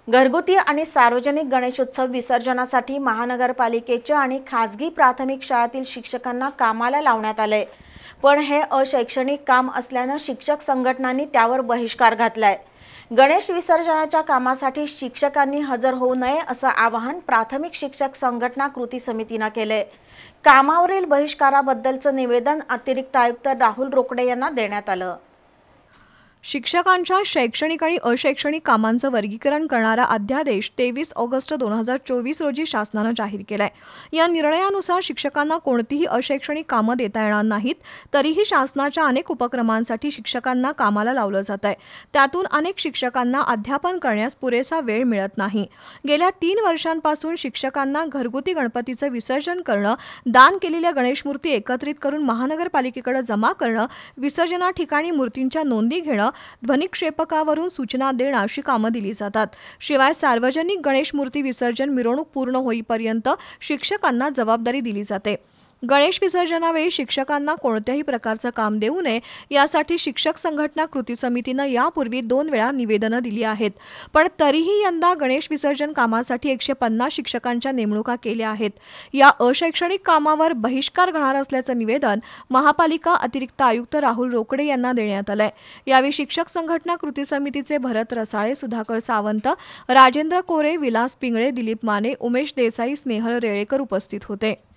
घरगुती आणि सार्वजनिक गणेशोत्सव विसर्जनासाठी महानगरपालिकेच्या आणि खासगी प्राथमिक शाळांतील शिक्षकांना कामाला लावण्यात आलंय। पण हे अशैक्षणिक काम असल्याने शिक्षक संघटनांनी त्यावर बहिष्कार घातलाय। गणेश विसर्जनाच्या कामासाठी शिक्षकांनी हजर होऊ नये असं आवाहन प्राथमिक शिक्षक संघटना कृती समितीने केले। कामावरील बहिष्काराबद्दलचं निवेदन अतिरिक्त आयुक्त राहुल रोकडे यांना देण्यात आलं। शिक्षकांच्या शैक्षणिक आणि अशैक्षणिक कामांचं वर्गीकरण करणारा अध्यादेश 23 ऑगस्ट 2024 रोजी शासनाने जाहीर केलाय। या निर्णयानुसार शिक्षकांना कोणतीही अशैक्षणिक कामं देता येणार नाहीत। तरीही शासनाच्या अनेक उपक्रमांसाठी शिक्षकांना कामाला लावलं जात आहे। त्यातून अनेक शिक्षकांना अध्यापन करण्यास पुरेसा वेळ मिळत नाही। गेल्या 3 वर्षांपासून शिक्षकांना घरगुती गणपतीचं विसर्जन करणं, दान केलेल्या गणेश मूर्ती एकत्रित करून महानगरपालिकेकडे जमा करणं, विसर्जना ठिकाणी मूर्तींच्या नोंदी घेणं, ध्वनिक्षेपकावरून सूचना देणं अशी कामं दिली जातात। शिवाय सार्वजनिक गणेश मूर्ती विसर्जन मिरवणूक पूर्ण होईपर्यंत शिक्षकांना जबाबदारी दिली जाते। गणेश विसर्जनावेळी शिक्षकांना कोणत्याही प्रकारचं काम देऊ नये यासाठी शिक्षक संघटना कृती समितीने यापूर्वी 2 वेळा निवेदनं दिली आहेत। पण तरीही यंदा गणेश विसर्जन कामासाठी 150 शिक्षकांच्या नेमणुका केल्या आहेत। या अशैक्षणिक कामावर बहिष्कार घालणार असल्याचं निवेदन महापालिका अतिरिक्त आयुक्त राहुल रोकडे यांना देण्यात आलंय। यावेळी शिक्षक संघटना कृती समितीचे भरत रसाळे, सुधाकर सावंत, राजेंद्र कोरे, विलास पिंगळे, दिलीप माने, उमेश देसाई, स्नेहल रेळेकर उपस्थित होते।